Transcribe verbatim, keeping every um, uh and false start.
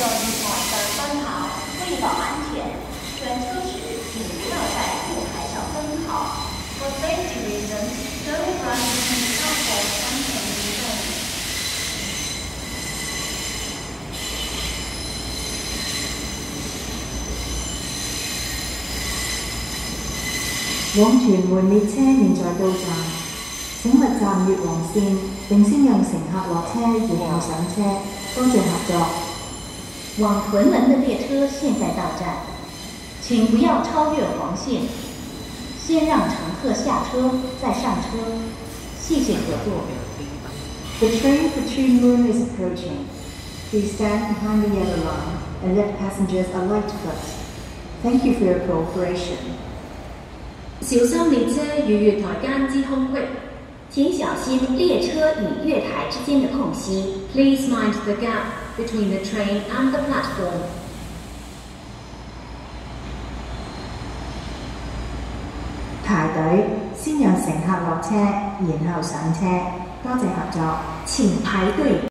用系统的奔跑，为保安全，选车时请不要在路牌上奔跑。For safety reasons, don't run between platforms and changing lanes. 往屯門列車現在到站，請勿站越黃線，並先讓乘客落車，然後上車。多謝合作。 往屯门的列车现在到站，请不要超越黄线，先让乘客下车再上车。谢谢合作。 The train for Tuen Mun is approaching. Please stand behind the yellow line and let passengers alight first. Thank you for your cooperation. 小心列車與月台間之空隙， 请小心列车与月台之间的空隙。 Please mind the gap between the train and the platform. 排隊，先讓乘客落車，然後上車。多謝合作。 请排队。